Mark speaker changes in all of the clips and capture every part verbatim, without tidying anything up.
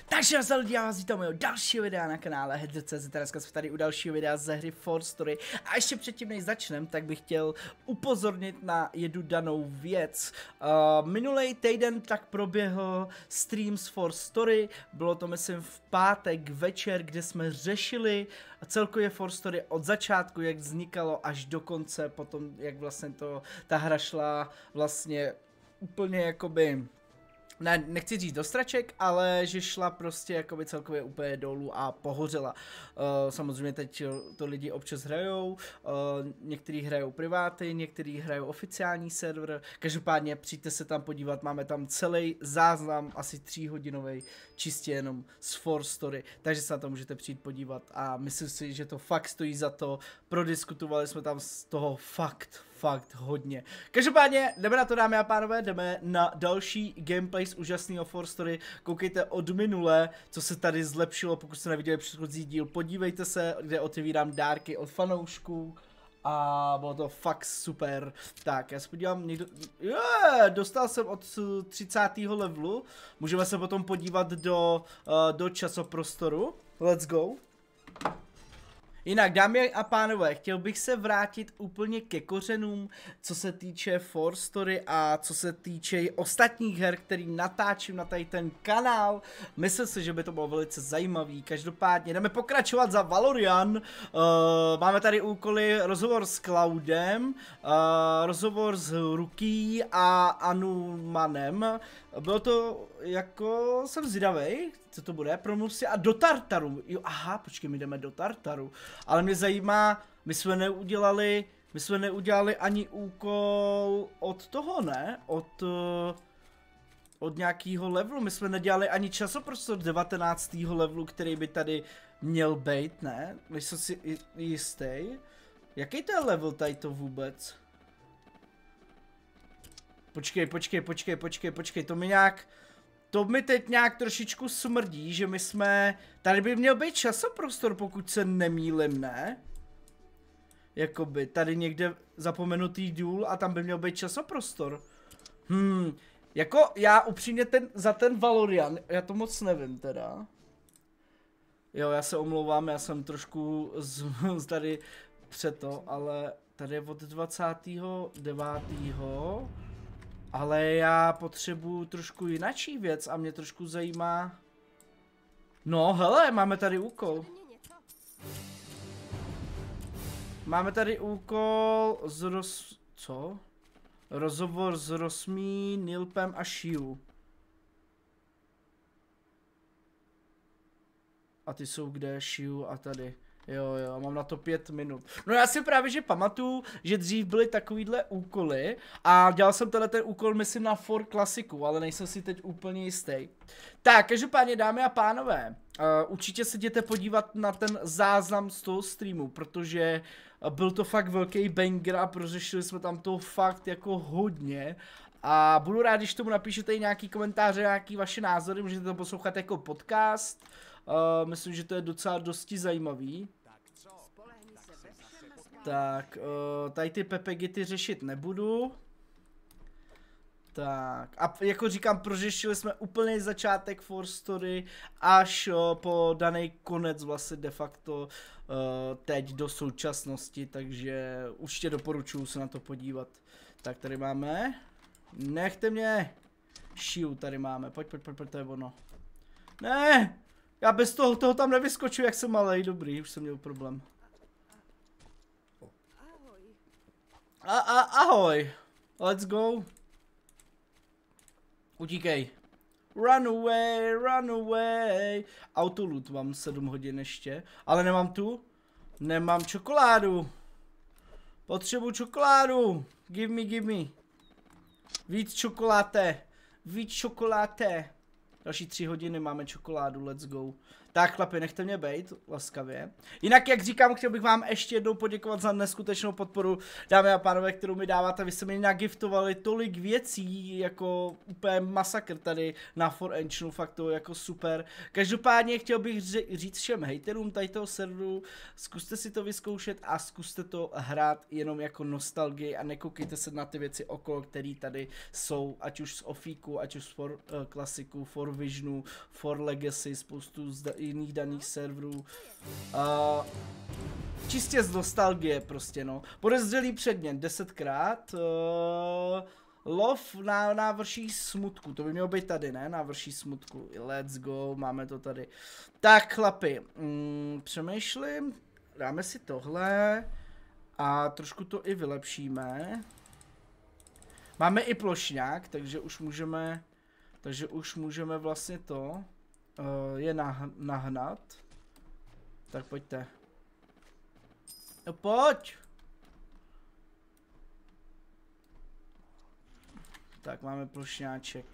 Speaker 1: Takže za lidi, já vás vítám mého dalšího videa na kanále Hedr tečka cé zet. Dneska jsme tady u dalšího videa ze hry For Story. A ještě předtím, než začnem, tak bych chtěl upozornit na jednu danou věc. Uh, minulý týden tak proběhl stream z For Story. Bylo to, myslím, v pátek večer, kde jsme řešili celkově For Story od začátku, jak vznikalo, až do konce, potom jak vlastně to, ta hra šla vlastně úplně jakoby... Ne, nechci říct do straček, ale že šla prostě jakoby celkově úplně dolů a pohořela. Uh, samozřejmě teď to lidi občas hrajou, uh, někteří hrajou priváty, někteří hrajou oficiální server. Každopádně přijďte se tam podívat, máme tam celý záznam, asi tříhodinový, čistě jenom z For Story, takže se na to můžete přijít podívat a myslím si, že to fakt stojí za to. Prodiskutovali jsme tam z toho fakt, fakt hodně. Každopádně jdeme na to, dámy a pánové, jdeme na další gameplay z úžasného For Story. Koukejte od minule, co se tady zlepšilo, pokud jste neviděli předchozí díl, podívejte se, kde otevírám dárky od fanoušků. A bylo to fakt super. Tak, já se podívám někdo... Yeah, dostal jsem od třicátého levelu. Můžeme se potom podívat do, uh, do časoprostoru. Let's go. Jinak, dámy a pánové, chtěl bych se vrátit úplně ke kořenům, co se týče For Story a co se týče ostatních her, který natáčím na tady ten kanál. Myslím si, že by to bylo velice zajímavý. Každopádně jdeme pokračovat za Valorian. Uh, máme tady úkoly rozhovor s Cloudem, uh, rozhovor s Rookie a Anumanem. Bylo to jako, jsem zvědavej, co to bude, promluv si a do Tartaru. Jo, aha, počkej, my jdeme do Tartaru. Ale mě zajímá, my jsme neudělali, my jsme neudělali ani úkol od toho, ne? Od, uh, od nějakého levelu, my jsme nedělali ani časoprostor devatenáctého levelu, který by tady měl být, ne? Nejsem si jistý. Jaký to je level tady to vůbec? Počkej, počkej, počkej, počkej, počkej, to mi nějak... To mi teď nějak trošičku smrdí, že my jsme... Tady by měl být časoprostor, pokud se nemýlim, ne? Jakoby, tady někde zapomenutý důl a tam by měl být časoprostor. Hmm, jako já upřímně ten, za ten Valorian, já to moc nevím teda. Jo, já se omlouvám, já jsem trošku z, z tady před to, ale tady je od dvacátého devátého Ale já potřebuju trošku jinačí věc a mě trošku zajímá... No hele, máme tady úkol. Máme tady úkol z roz... Co? Rozhovor s Rosmí, Nilpem a Shiu. A ty jsou kde? Shiu a tady. Jo, jo, mám na to pět minut. No já si právě, že pamatuju, že dřív byly takovýhle úkoly a dělal jsem tenhle ten úkol, myslím, na For klasiku, ale nejsem si teď úplně jistý. Tak, každopádně, dámy a pánové, uh, určitě se jděte podívat na ten záznam z toho streamu, protože byl to fakt velký banger a prořešili jsme tam toho fakt jako hodně. A budu rád, když tomu napíšete i nějaký komentáře, nějaký vaše názory, můžete to poslouchat jako podcast. Uh, myslím, že to je docela dosti zajímavý. Tak, uh, tady ty pepegity řešit nebudu. Tak, a jako říkám, prořešili jsme úplný začátek For Story až uh, po daný konec vlastně de facto uh, teď do současnosti, takže určitě doporučuji se na to podívat. Tak tady máme, nechte mě, Shiu tady máme, pojď, pojď, pojď, pojď, to je ono. Ne! Já bez toho, toho tam nevyskoču, jak jsem malej, dobrý, už jsem měl problém. A, a, ahoj, let's go. Utíkej. Run away, run away. Autoloot mám sedm hodin ještě, ale nemám tu. Nemám čokoládu. Potřebuji čokoládu. Give me, give me. Víc čokoláte. Víc čokoláte. Další tři hodiny máme čokoládu, let's go. Tak chlapi, nechte mě bejt, laskavě. Jinak, jak říkám, chtěl bych vám ještě jednou poděkovat za neskutečnou podporu, dámy a pánové, kterou mi dáváte. Vy jste mi nagiftovali tolik věcí, jako úplně masakr tady na For Enchinu, fakt to jako super. Každopádně chtěl bych říct všem hejterům tady toho serveru, zkuste si to vyzkoušet a zkuste to hrát jenom jako nostalgii a nekoukejte se na ty věci okolo, které tady jsou, ať už z Ofíku, ať už z For uh, klasiku, For Visionu, For Legacy, spoustu z jiných daných serverů. Uh, čistě z nostalgie prostě, no. Podezřelý předmět desetkrát. Uh, lov na návrší smutku, to by mělo být tady, ne? Návrší smutku. Let's go, máme to tady. Tak chlapi, mm, přemýšlím, dáme si tohle a trošku to i vylepšíme. Máme i plošňák, takže už můžeme, takže už můžeme vlastně to uh, je nah, nahnat. Tak pojďte. No pojď! Tak máme plošňáček.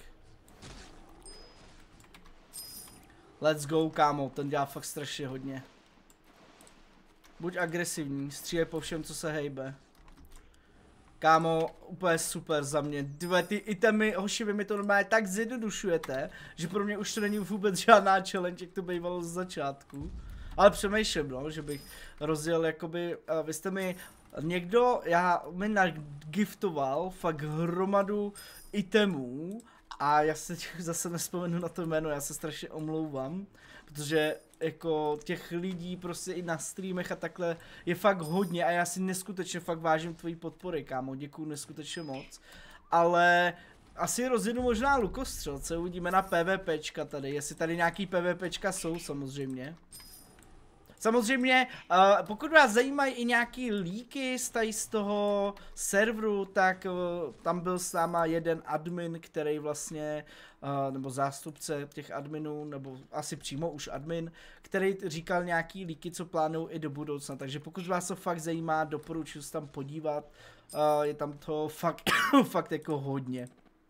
Speaker 1: Let's go, kámo, ten dělá fakt strašně hodně. Buď agresivní, střílej po všem, co se hejbe. Kámo, úplně super za mě. Dve, ty itemy, hoši, vy mi to normálně tak zjednodušujete, že pro mě už to není vůbec žádná challenge, jak to bývalo z začátku. Ale přemýšlím, no, že bych rozjel jakoby, uh, vy jste mi, někdo, já mi nagiftoval fakt hromadu itemů a já se zase nespomenu na to jméno, já se strašně omlouvám, protože jako těch lidí prostě i na streamech a takhle je fakt hodně a já si neskutečně fakt vážím tvojí podpory, kámo, děkuju neskutečně moc, ale asi rozjedu možná lukostřelce, uvidíme na PvPčka tady, jestli tady nějaký PvPčka jsou samozřejmě. Samozřejmě, uh, pokud vás zajímají i nějaký líky z, tady z toho serveru, tak uh, tam byl s náma jeden admin, který vlastně, uh, nebo zástupce těch adminů, nebo asi přímo už admin, který říkal nějaký líky, co plánují i do budoucna. Takže pokud vás to fakt zajímá, doporučuji se tam podívat, uh, je tam to fakt, fakt jako hodně.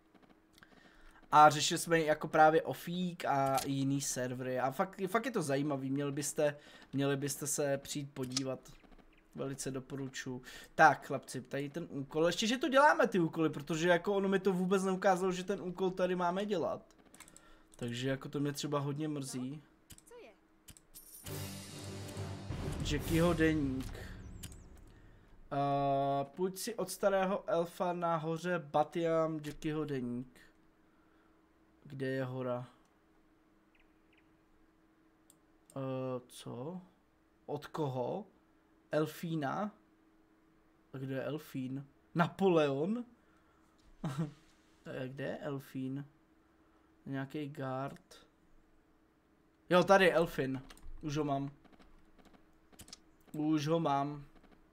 Speaker 1: A řešili jsme jako právě Ofík a jiný servery a fakt, fakt je to zajímavý, měli byste, měli byste se přijít podívat, velice doporučuji. Tak chlapci, tady ten úkol, ještě že to děláme ty úkoly, protože jako ono mi to vůbec neukázalo, že ten úkol tady máme dělat. Takže jako to mě třeba hodně mrzí. Jackieho deník. Uh, půjď si od starého elfa nahoře Batiam Jackieho deník. Kde je hora? Uh, co? Od koho? Elfína? A kde je Elfín? Napoleon? Kde je Elfín? Nějaký guard? Jo, tady je Elfin. Už ho mám. Už ho mám.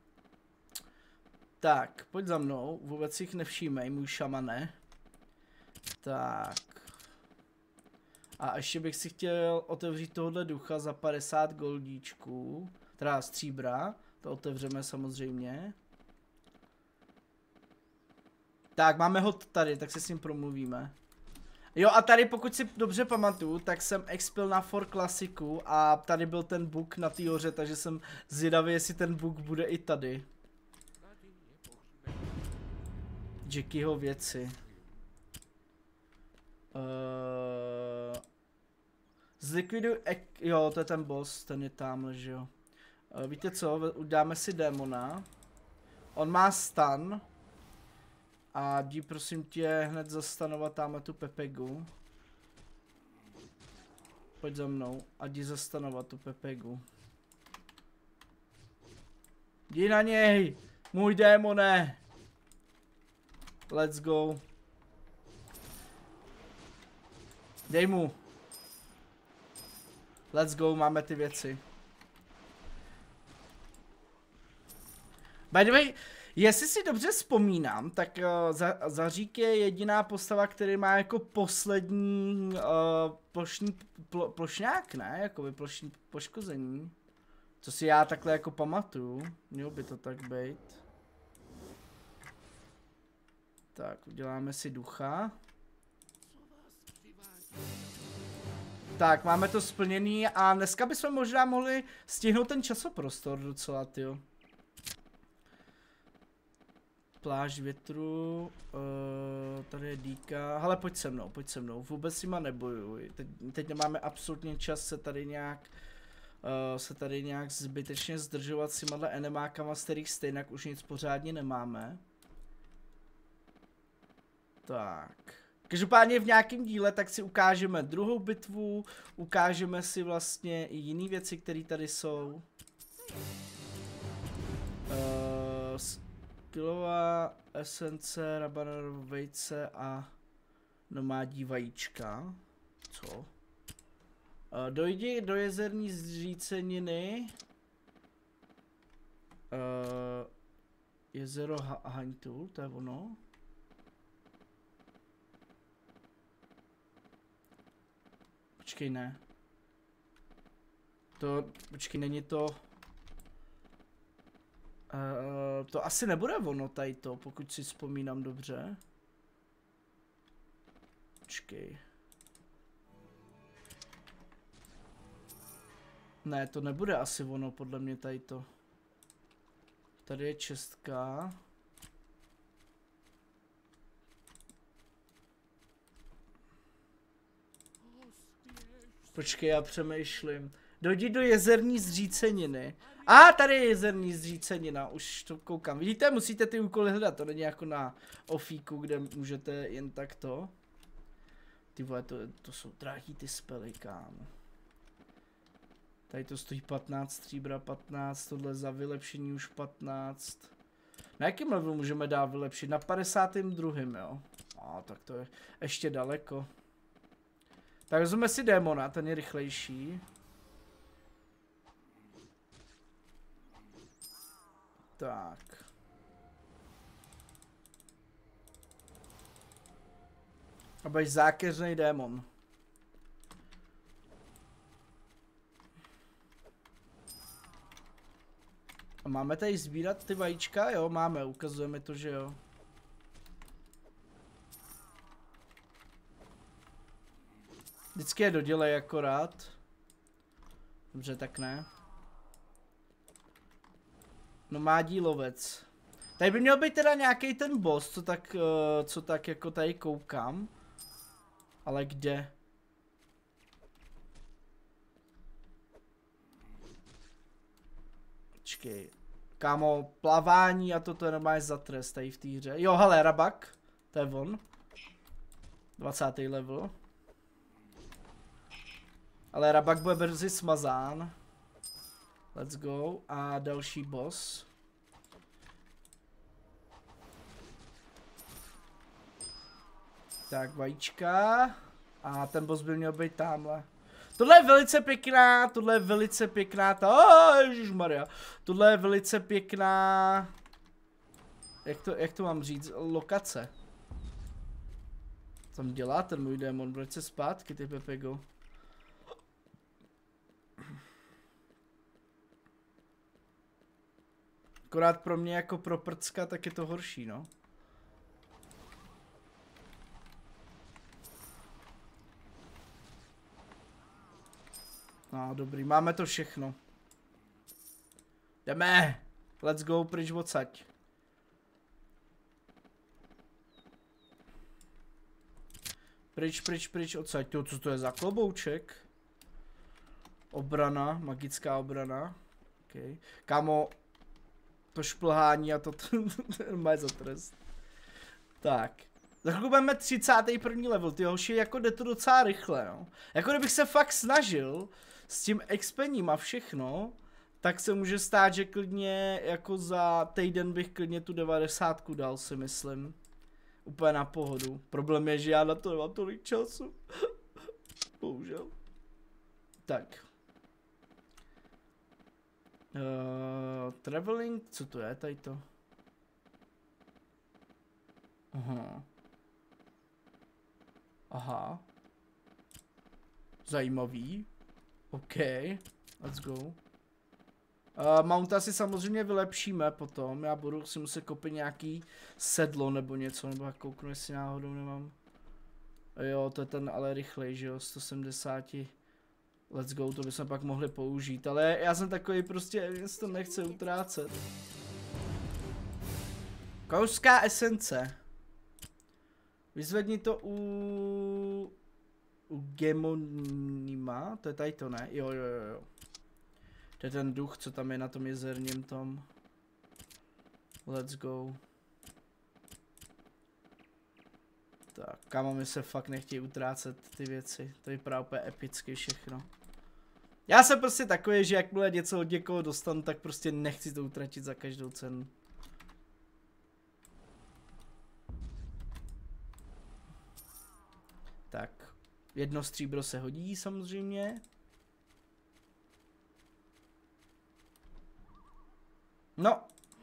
Speaker 1: Tak, pojď za mnou. Vůbec jich nevšímej, můj šamane. Tak. A ještě bych si chtěl otevřít tohohle ducha za padesát goldíčků. Teda stříbra. To otevřeme samozřejmě. Tak, máme ho tady, tak se s ním promluvíme. Jo a tady pokud si dobře pamatuju, tak jsem expil na For Classicu a tady byl ten bug na té hoře, takže jsem zvědavý, jestli ten bug bude i tady. Jackieho věci. Uh, zlikviduj, jo, to je ten boss, ten je tamhle, že jo. Uh, víte co, dáme si démona. On má stun. A jdi prosím tě hned zastanovat tamhle tu Pepegu. Pojď za mnou a jdi zastanovat tu Pepegu. Jdi na něj, můj démone. Let's go. Dej mu. Let's go, máme ty věci. By the way, jestli si dobře vzpomínám, tak uh, za, Zařík je jediná postava, který má jako poslední uh, plošní, plo, plošňák, ne? Jakoby plošní poškození. Co si já takhle jako pamatuju. Mělo by to tak být. Tak, uděláme si ducha. Tak, máme to splněný a dneska bychom možná mohli stihnout ten časoprostor docela, tyjo. Pláž větru, uh, tady je dýka, hele pojď se mnou, pojď se mnou, vůbec s nima nebojuj, teď, teď nemáme absolutně čas se tady nějak, uh, se tady nějak zbytečně zdržovat s těma enemákama, z kterých stejně už nic pořádně nemáme. Tak, Každopádně v nějakém díle tak si ukážeme druhou bitvu, ukážeme si vlastně i jiné věci, které tady jsou. Uh, skillová esence, rabanarov vejce a nomádí vajíčka. Co? Uh, dojdi do jezerní zříceniny. Uh, jezero Haintul, to je ono. Počkej, ne. To, počkej, není to... Uh, to asi nebude ono tady to, pokud si vzpomínám dobře. Počkej. Ne, to nebude asi ono, podle mě tady to. Tady je čestka. Počkej, já přemýšlím. Dojdi do jezerní zříceniny. A tady je jezerní zřícenina, už to koukám. Vidíte, musíte ty úkoly hledat, to není jako na ofíku, kde můžete jen takto. Ty vole, to, to jsou drahý ty spely, kámo. Tady to stojí patnáct stříbra, patnáct, tohle za vylepšení už patnáct. Na jakém levelu můžeme dát vylepšit? Na padesátém druhém, jo. A tak to je ještě daleko. Tak vezmeme si démona, ten je rychlejší. Tak. A budeš zákeřnej démon. A máme tady sbírat ty vajíčka? Jo, máme, ukazujeme to, že jo. Vždycky je dodělej akorát. Dobře, tak ne. Nomádí lovec. Tady by měl být teda nějaký ten boss, co tak, uh, co tak jako tady koukám. Ale kde? Počkej. Kámo, plavání a toto je normálně za trest tady v té hře. Jo, hele, rabak. To je on. dvacátý level. Ale rabak bude brzy smazán. Let's go. A další boss. Tak, vajíčka. A ten boss by měl být tamhle. Tohle je velice pěkná, tohle je velice pěkná, ta, oh, ježišmarja. Tohle je velice pěkná, jak to, jak to mám říct, lokace. Co tam dělá ten můj démon, proč se zpátky, ty Pepego? Akorát pro mě jako pro prcka, tak je to horší, no. No, dobrý, máme to všechno. Jdeme! Let's go pryč odsaď. Pryč, pryč, pryč odsaď. To, co to je za klobouček? Obrana, magická obrana. Okay. Kámo, to šplhání a to, to má za trest. Tak. Za chvilku budeme třicátý první level, ty hoši, jako jde to docela rychle, no. Jako kdybych se fakt snažil s tím expením a všechno, tak se může stát, že klidně jako za týden bych klidně tu devadesátku dal, si myslím. Úplně na pohodu. Problém je, že já na to nemám tolik času. Bohužel. Tak. Uh, traveling, co to je tady to? Aha. Aha. Zajímavý. OK. Let's go. Uh, Mounta si samozřejmě vylepšíme potom. Já budu si muset koupit nějaký sedlo nebo něco, nebo jak kouknu, jestli náhodou nemám. Jo, to je ten ale rychlej, že jo, sto sedmdesát. Let's go, to bychom pak mohli použít, ale já jsem takový prostě, mě to nechce utrácet. Kouřská esence. Vyzvedni to u... u Gemonima, to je tady to, ne? Jo, jo, jo, jo. To je ten duch, co tam je na tom jezerním tom. Let's go. Tak, kámo, mi se fakt nechtějí utrácet ty věci. To vypadá úplně epicky všechno. Já jsem prostě takový, že jakmile něco od někoho dostanu, tak prostě nechci to utratit za každou cenu. Tak, jedno stříbro se hodí samozřejmě. No.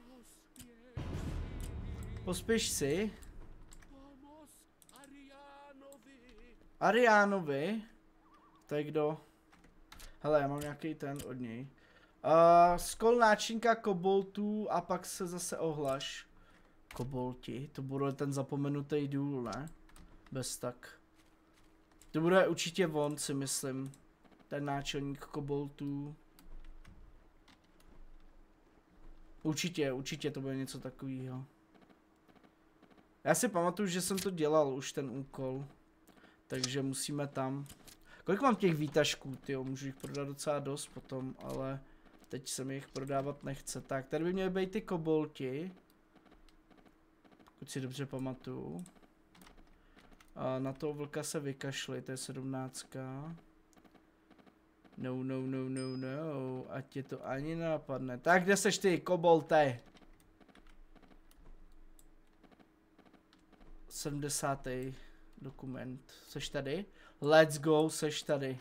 Speaker 1: Pospěš si. Ariánovi. To je kdo? Hele, já mám nějaký ten od něj. Uh, skol náčinka koboltů a pak se zase ohlaš. Kobolti, to bude ten zapomenutý důl, ne? Bez tak. To bude určitě on, si myslím. Ten náčelník koboltů. Určitě, určitě to bude něco takového. Já si pamatuju, že jsem to dělal už ten úkol. Takže musíme tam. Kolik mám těch výtažků, tyjo, můžu jich prodat docela dost potom, ale teď se mi jich prodávat nechce. Tak, tady by měly být ty kobolti. Pokud si dobře pamatuju. A na toho vlka se vykašli, to je sedmnáctka. No, no, no, no, no, ať tě to ani nenapadne. Tak, kde seš ty, kobolte? sedmdesátý dokument. Seš tady? Let's go, seš tady.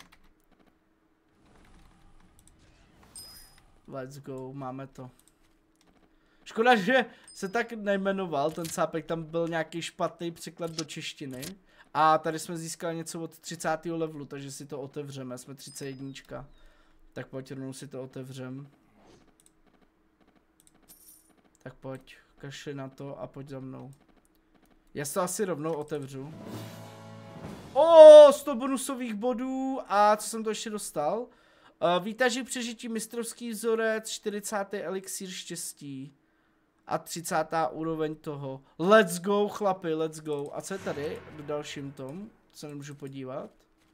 Speaker 1: Let's go, máme to. Škoda, že se tak nejmenoval, ten cápek, tam byl nějaký špatný překlad do češtiny. A tady jsme získali něco od třicátého levelu, takže si to otevřeme, jsme třicet jedna. Tak pojď, rovnou si to otevřem. Tak pojď, kašli na to a pojď za mnou. Já si to asi rovnou otevřu. O, sto bonusových bodů a co jsem to ještě dostal? Uh, výtaží přežití mistrovský vzorec, čtyřicátý elixír štěstí. A třicátá úroveň toho. Let's go, chlapi, let's go. A co je tady do dalším tom? Se nemůžu podívat.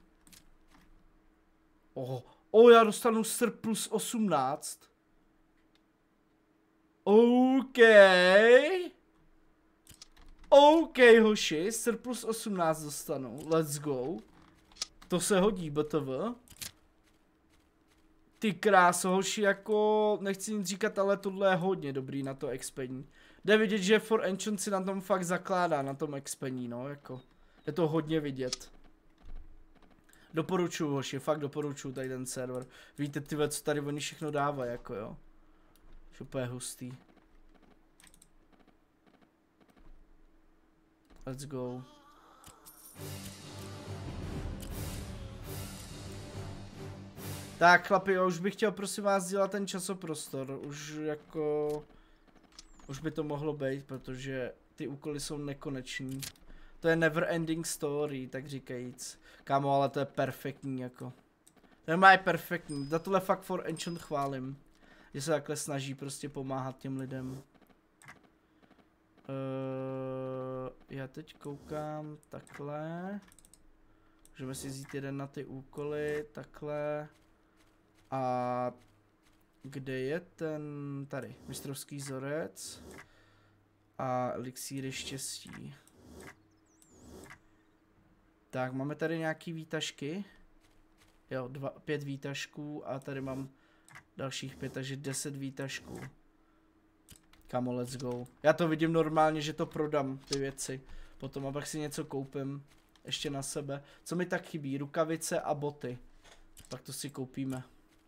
Speaker 1: Oh, oh, já dostanu srp plus osmnáct. OK. OK, hoši, srp plus osmnáct dostanu. Let's go. To se hodí, B T V. Ty kráso, hoši, jako, nechci nic říkat, ale tohle je hodně dobrý na to expení. Jde vidět, že For Ancient si na tom fakt zakládá, na tom expení, no, jako. Je to hodně vidět. Doporučuju, hoši, fakt doporučuju tady ten server. Víte, ty co tady oni všechno dávají, jako jo. Úplně hustý. Let's go. Tak chlapi, jo, už bych chtěl prosím vás dělat ten časoprostor, už jako, už by to mohlo být, protože ty úkoly jsou nekoneční. To je never ending story, tak říkajíc. Kámo, ale to je perfektní jako. To je má perfektní, za tohle fakt For Ancient chválím. Že se takhle snaží prostě pomáhat těm lidem. Uh, já teď koukám takhle. Můžeme si vzít jeden na ty úkoly, takhle. A kde je ten, tady, mistrovský vzorec a elixíry štěstí. Tak, máme tady nějaký výtažky. Jo, dva, pět výtažků a tady mám dalších pět, takže deset výtažků. Kamo, let's go. Já to vidím normálně, že to prodám, ty věci. Potom a pak si něco koupím. Ještě na sebe. Co mi tak chybí? Rukavice a boty. Tak to si koupíme.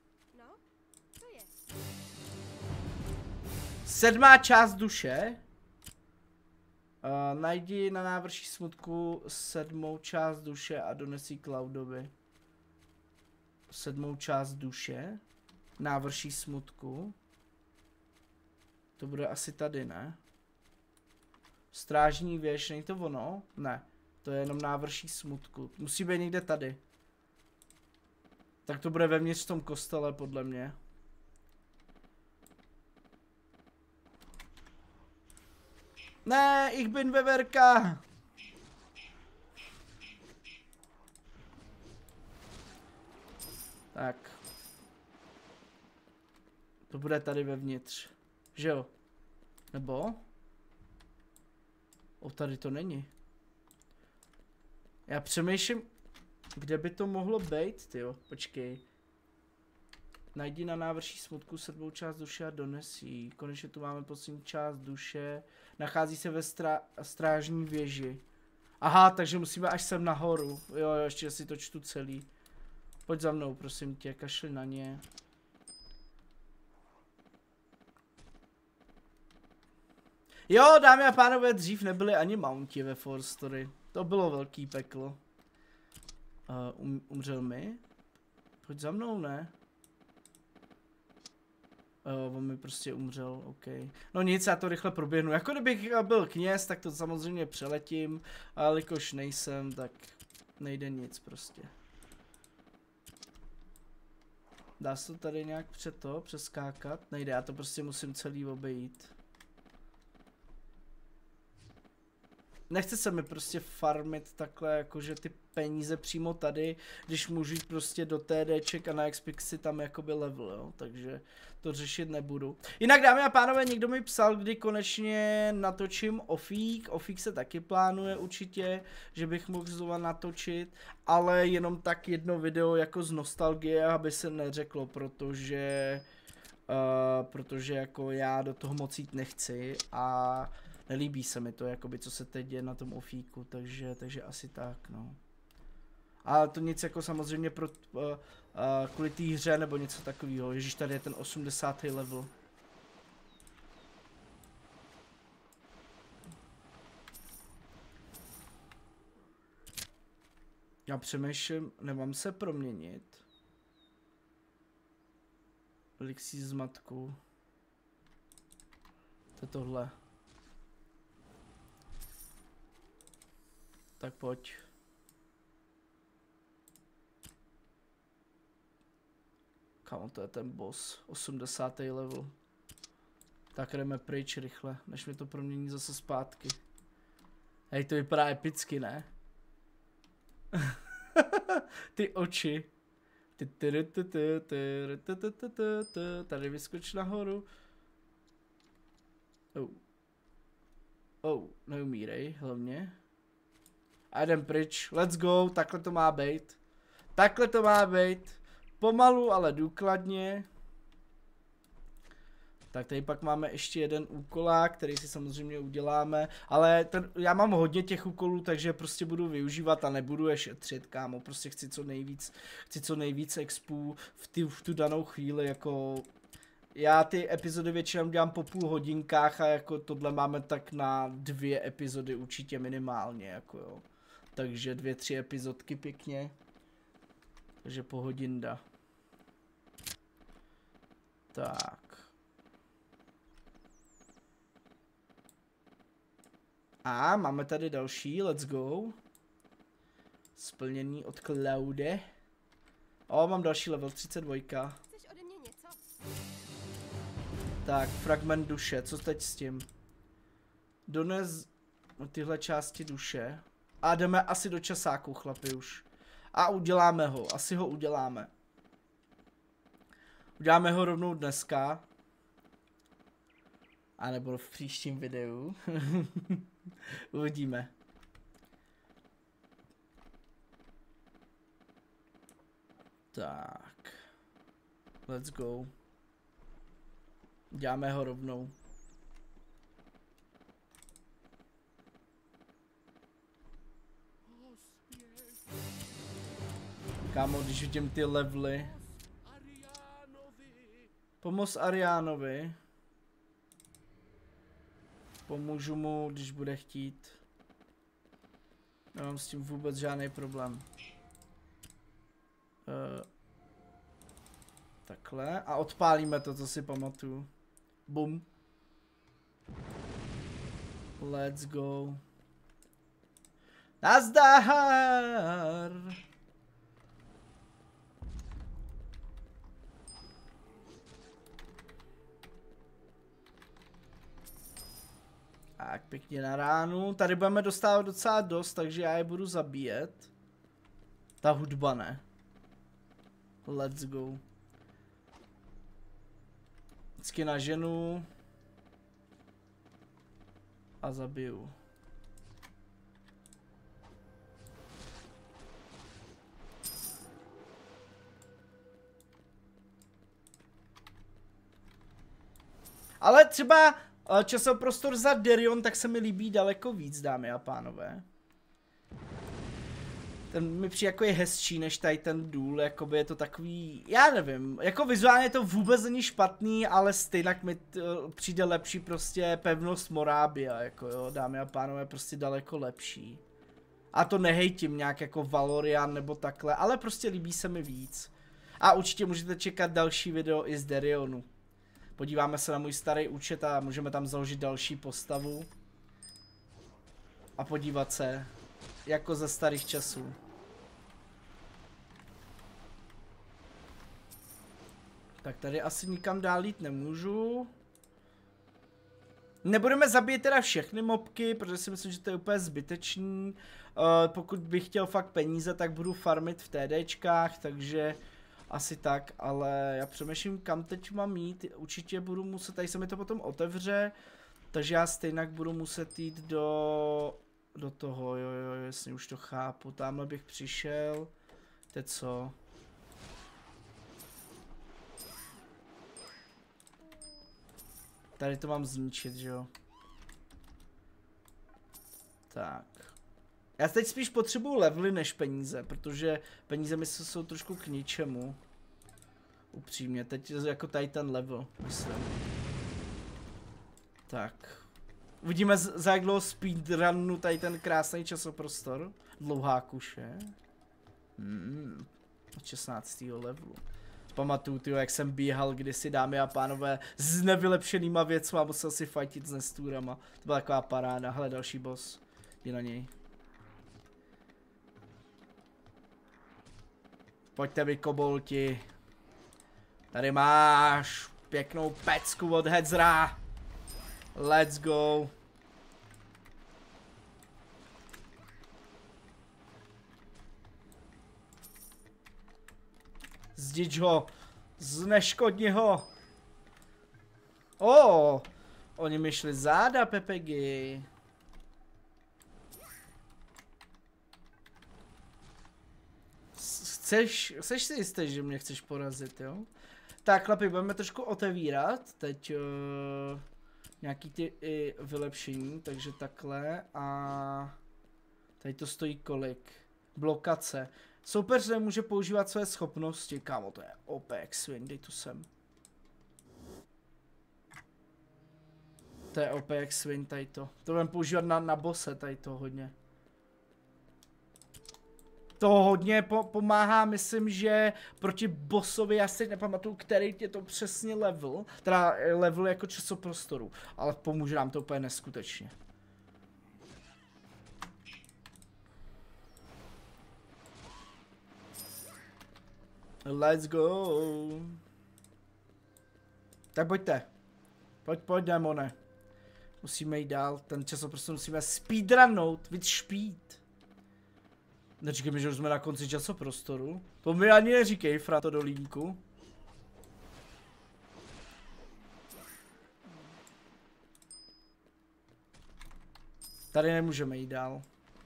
Speaker 1: Sedmá část duše. Uh, najdi na návrší smutku sedmou část duše a donesí Cloudovi. Sedmou část duše. Návrší smutku. To bude asi tady, ne? Strážní věž, není to ono? Ne. To je jenom návrší smutku. Musí být někde tady. Tak to bude vevnitř v tom kostele, podle mě. Ne, ich bin Veverka. Tak. To bude tady vevnitř. Že jo? Nebo? O, tady to není. Já přemýšlím, kde by to mohlo být, tyjo, počkej. Najdi na návrší smutku sedmou část duše a dones jí. Konečně tu máme poslední část duše. Nachází se ve strá strážní věži. Aha, takže musíme až sem nahoru. Jo, jo, ještě si to čtu celý. Pojď za mnou, prosím tě, kašli na ně. Jo, dámy a pánové, dřív nebyly ani mounti ve Forstory. To bylo velký peklo. Uh, um, umřel mi? Pojď za mnou, ne? Uh, on mi prostě umřel, ok. No nic, já to rychle proběhnu. Jako kdybych byl kněz, tak to samozřejmě přeletím, ale jakož nejsem, tak nejde nic prostě. Dá se to tady nějak před to, přeskákat? Nejde, já to prostě musím celý obejít. Nechce se mi prostě farmit takhle, jakože ty peníze přímo tady, když můžu jít prostě do TDček a na Xpixi tam jakoby level, jo, takže to řešit nebudu. Jinak dámy a pánové, někdo mi psal, kdy konečně natočím Ofík, Ofík se taky plánuje určitě, že bych mohl znovu natočit, ale jenom tak jedno video jako z nostalgie, aby se neřeklo, protože, uh, protože jako já do toho moc jít nechci a nelíbí se mi to, jakoby, co se teď děje na tom Ofíku, takže, takže asi tak, no. Ale to nic jako samozřejmě pro, uh, uh, kvůli té hře nebo něco takového. Ježíš, tady je ten osmdesátý level. Já přemýšlím, nemám se proměnit. Elixir z matku. To je tohle. Tak pojď. Kámo, to je ten boss. osmdesátý level. Tak jdeme pryč rychle, než mi to promění zase zpátky. Hej, to vypadá epicky, ne? Ty oči. Tady vyskoč nahoru. Oh. Oh, neumírej, hlavně. A jdem pryč, let's go, takhle to má být. Takhle to má být. Pomalu, ale důkladně. Tak tady pak máme ještě jeden úkolák, který si samozřejmě uděláme. Ale ten, já mám hodně těch úkolů, takže prostě budu využívat a nebudu je šetřit, kámo. Prostě chci co nejvíc, chci co nejvíc expů v, ty, v tu danou chvíli, jako... Já ty epizody většinou dělám po půl hodinkách a jako tohle máme tak na dvě epizody určitě minimálně, jako jo. Takže dvě, tři epizodky pěkně. Takže po hodinda. Tak. A máme tady další, let's go. Splnění od Claude. O, mám další level třicet dva.
Speaker 2: Chceš ode mě něco?
Speaker 1: Tak, fragment duše, co teď s tím? Dones tyhle části duše. A jdeme asi do časáku, chlapi, už. A uděláme ho, asi ho uděláme. Uděláme ho rovnou dneska. A nebo v příštím videu. Uvidíme. Tak. Let's go. Děláme ho rovnou. Kámo, když vidím ty levely. Pomoz Ariánovi. Pomůžu mu, když bude chtít. Nemám s tím vůbec žádný problém. Uh, takhle. A odpálíme to, co si pamatuju. Bum. Let's go. Nazdar! Tak, pěkně na ránu. Tady budeme dostávat docela dost, takže já je budu zabíjet. Ta hudba ne. Let's go. Vždycky na ženu. A zabiju. Ale třeba uh, časoprostor za Derion, tak se mi líbí daleko víc, dámy a pánové. Ten mi přijde jako je hezčí než tady ten důl, jakoby je to takový, já nevím, jako vizuálně to vůbec není špatný, ale stejně mi přijde lepší prostě pevnost Morábia, jako jo, dámy a pánové, prostě daleko lepší. A to nehejtím nějak jako Valorian nebo takhle, ale prostě líbí se mi víc. A určitě můžete čekat další video i z Derionu. Podíváme se na můj starý účet a můžeme tam založit další postavu. A podívat se, jako ze starých časů. Tak tady asi nikam dál jít nemůžu. Nebudeme zabít teda všechny mobky, protože si myslím, že to je úplně zbytečný. Uh, pokud bych chtěl fakt peníze, tak budu farmit v TDčkách, takže asi tak, ale já přemýšlím, kam teď mám jít. Určitě budu muset, tady se mi to potom otevře, takže já stejně budu muset jít do, do toho, jo, jo, jasně, už to chápu. Tamhle bych přišel, teď co? Tady to mám zničit, že jo? Tak. Já teď spíš potřebuju levely než peníze, protože peníze mi jsou trošku k ničemu. Upřímně, teď je jako tady ten level, myslím. Tak. Uvidíme za jak dlouho speedrunnu tady ten krásný časoprostor. Dlouhá kuše. Hmm. Od šestnáctého levelu. Pamatuju, tyjo, jak jsem běhal kdysi, dámy a pánové, s nevylepšenýma věcma, musel si fightit s nestůrama. To byla taková paráda. Hele, další boss. Jdi na něj. Pojďte vy, kobolti. Tady máš pěknou pecku od Hedzra. Let's go. Zdič ho. Zneškodni ho. O, oh, oni mi šli záda, Pepegi. Chceš, chceš si jistý, že mě chceš porazit, jo? Tak, chlapi, budeme trošku otevírat. Teď uh, nějaký ty i vylepšení, takže takhle a tady to stojí kolik? Blokace. Soupeř nemůže používat své schopnosti. Kámo, to je O P jak swing, dej to sem. To je O P jak swing, tady to. To budeme používat na, na bose, tady to hodně. To hodně po pomáhá, myslím, že proti bossovi, já si nepamatuju, který je to přesně level, teda level jako časoprostoru, ale pomůže nám to úplně neskutečně. Let's go. Tak pojďte. Pojď, pojď, démone. Musíme jít dál, ten časoprostor musíme speedrunnout, víc špít. Neříkej mi, že už jsme na konci časoprostoru. To mi ani neříkej, frato do línku. Tady nemůžeme jít dál.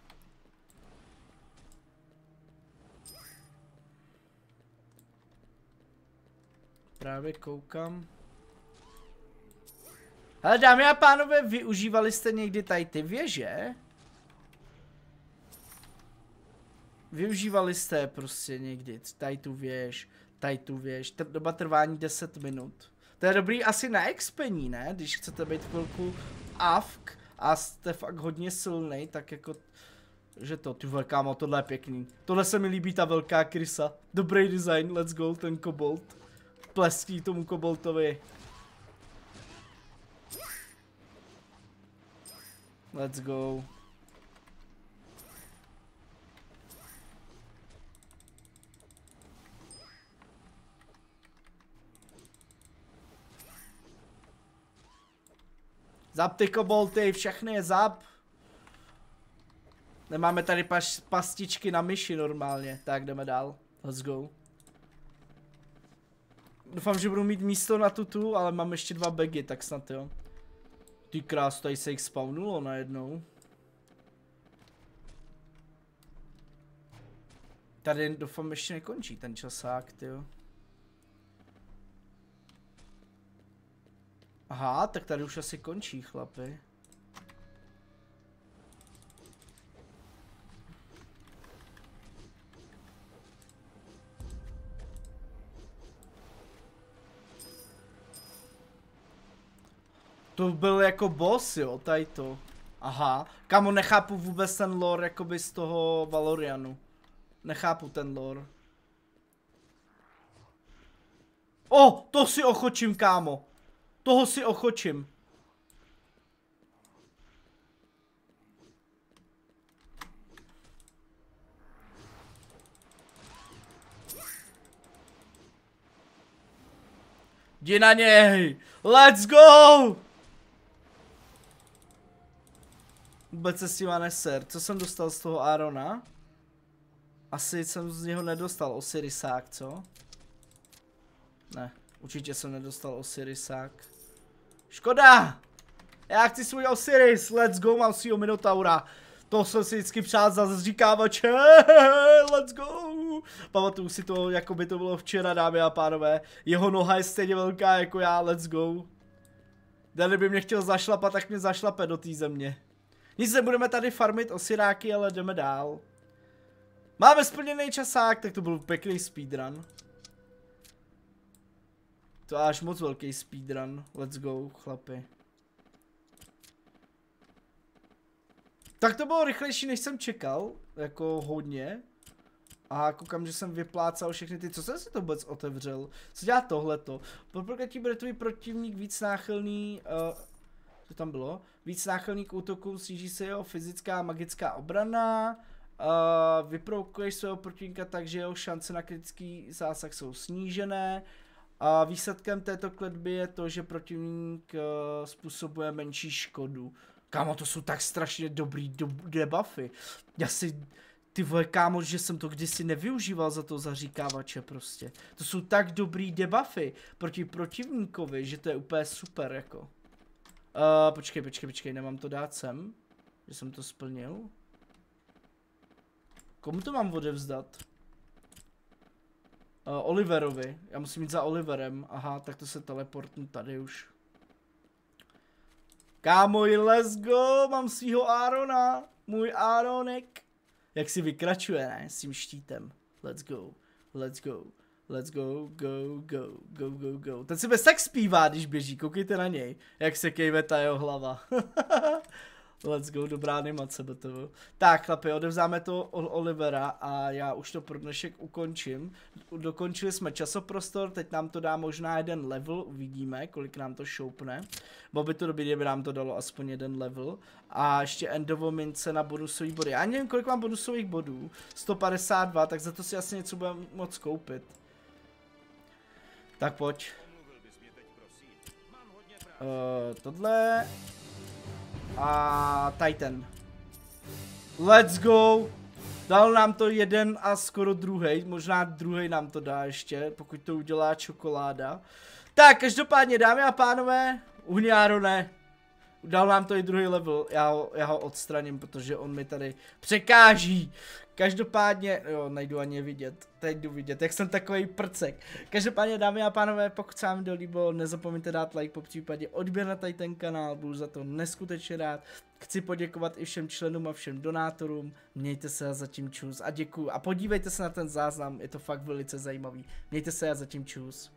Speaker 1: Právě koukám. Hele, dámy a pánové, využívali jste někdy tady ty věže? Využívali jste prostě někdy tady tu věž, tady tu věž, T doba trvání deset minut. To je dobrý asi na expení, ne? Když chcete být chvilku avk a jste fakt hodně silný, tak jako, že to, ty velká, tohle je pěkný. Tohle se mi líbí, ta velká krysa. Dobrý design, let's go, ten kobold. Pleský tomu koboltovi. Let's go. Zap ty kobolty, všechny je zap. Nemáme tady pas pastičky na myši normálně, tak jdeme dál. Let's go. Doufám, že budu mít místo na tutu, ale mám ještě dva bagy, tak snad jo. Ty krás, tady se jich spawnulo najednou. Tady doufám ještě nekončí ten časák, tyjo. Aha, tak tady už asi končí, chlapi. To byl jako boss, jo, tady to. Aha, kamo, nechápu vůbec ten lore jakoby z toho Valorianu. Nechápu ten lore. O, to si ochočím, kámo. Toho si ochočím. Jdi na něj! Let's go! Vůbec se s tím neser. Co jsem dostal z toho Arona? Asi jsem z něho nedostal Osirisák, co? Ne, určitě jsem nedostal Osirisák. Škoda! Já chci svůj Osiris, let's go, mám svýho Minotaura. To jsem si vždycky přál za zříkávače, let's go! Pamatuju si to, jako by to bylo včera, dámy a pánové. Jeho noha je stejně velká jako já, let's go. Dali by mě chtěl zašlapat, tak mě zašlape do té země. Nic, nebudeme tady farmit osiráky, ale jdeme dál. Máme splněný časák, tak to byl pěkný speedrun. To až moc velký speedrun. Let's go, chlapi. Tak to bylo rychlejší, než jsem čekal. Jako hodně. A koukám, že jsem vyplácal všechny ty, co jsem si to vůbec otevřel. Co dělá tohleto? Po prokletí bude tvůj protivník víc náchylný, uh, co tam bylo? Víc náchylný k útoku, sníží se jeho fyzická a magická obrana. Uh, vyprovokuješ svého protivníka tak, že jeho šance na kritický zásah jsou snížené. A výsledkem této kletby je to, že protivník uh, způsobuje menší škodu. Kámo, to jsou tak strašně dobrý do debuffy. Já si... Ty vole, kámo, že jsem to kdysi nevyužíval za to zaříkávače prostě. To jsou tak dobrý debuffy proti protivníkovi, že to je úplně super jako. Uh, počkej, počkej, počkej, nemám to dát sem. Že jsem to splnil. Komu to mám odevzdat? Uh, Oliverovi. Já musím jít za Oliverem. Aha, tak to se teleportnu tady už. Kámo, let's go, mám svýho Arona. Můj Aronek. Jak si vykračuje, ne? S tím štítem. Let's go, let's go, let's go, go, go, go, go, go. Ten si bez tak zpívá, když běží, koukejte na něj. Jak se kejve ta jeho hlava. Let's go, dobrá animace, btv. Tak, chlapi, odevzáme to od Olivera a já už to pro dnešek ukončím. Dokončili jsme časoprostor, teď nám to dá možná jeden level, uvidíme, kolik nám to šoupne. Bylo by to dobrý, kdyby nám to dalo aspoň jeden level. A ještě endovo mince na bonusový body. Já nevím, kolik mám bonusových bodů. sto padesát dva, tak za to si asi něco budeme moc koupit. Tak pojď. Uh, tohle... A Titan. Let's go. Dal nám to jeden a skoro druhý. Možná druhý nám to dá ještě, pokud to udělá čokoláda. Tak, každopádně, dámy a pánové, Uhňáro ne. Dal nám to i druhý level. Já ho, já ho odstraním, protože on mi tady překáží. Každopádně, jo, nejdu ani vidět, teď jdu vidět, jak jsem takový prcek. Každopádně, dámy a pánové, pokud se vám to líbilo, nezapomeňte dát like, po případě odběr na tady ten kanál, budu za to neskutečně rád. Chci poděkovat i všem členům a všem donátorům, mějte se a zatím čus a děkuju. A podívejte se na ten záznam, je to fakt velice zajímavý. Mějte se a zatím čus.